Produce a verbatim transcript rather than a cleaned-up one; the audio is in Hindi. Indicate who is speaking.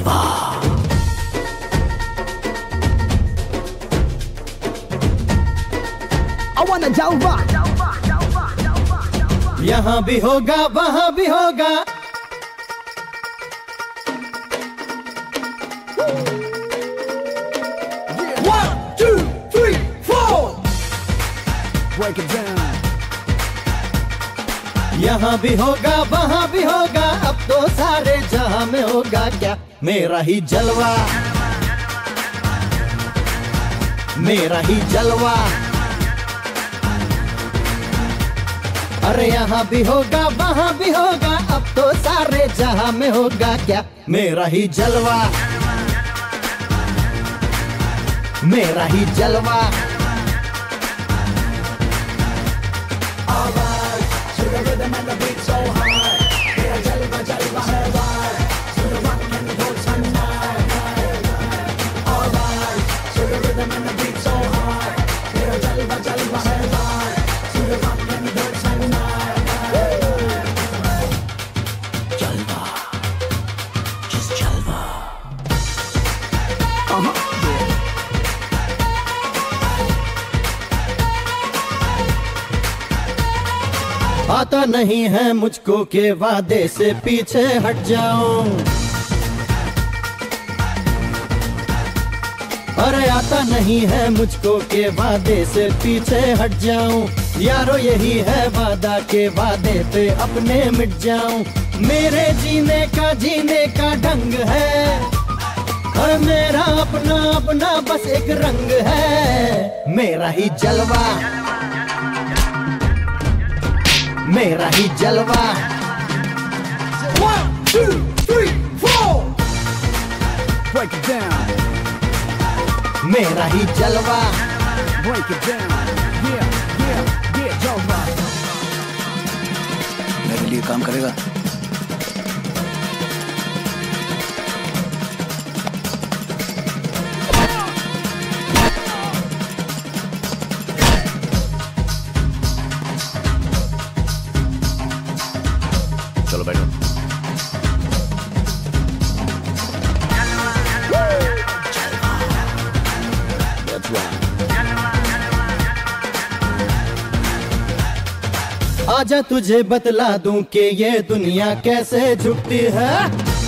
Speaker 1: जलवा।
Speaker 2: I wanna जलवा।
Speaker 1: यहाँ भी होगा वहाँ भी होगा।
Speaker 2: One, two, three, four. Break it down.
Speaker 1: यहाँ भी होगा वहाँ भी होगा, अब तो सारे जहां में होगा क्या मेरा ही जलवा, मेरा ही जलवा। अरे यहाँ भी होगा वहाँ भी होगा, अब तो सारे जहां में होगा क्या मेरा ही जलवा, मेरा ही जलवा। आता नहीं है मुझको के वादे से पीछे हट जाऊं, अरे आता नहीं है मुझको के वादे से पीछे हट जाऊं। यारो यही है वादा के वादे पे अपने मिट जाऊं। मेरे जीने का जीने का ढंग है, और मेरा अपना अपना बस एक रंग है, मेरा ही जलवा, मेरा ही जलवा।
Speaker 2: One, two, three, four. Break it down.
Speaker 1: मेरा ही जलवा।
Speaker 2: Break it down. Yeah, yeah, yeah, जलवा।
Speaker 3: मेरे लिए काम करेगा? चलो बैठो।
Speaker 1: आजा तुझे बतला दूं कि ये दुनिया कैसे झुकती है।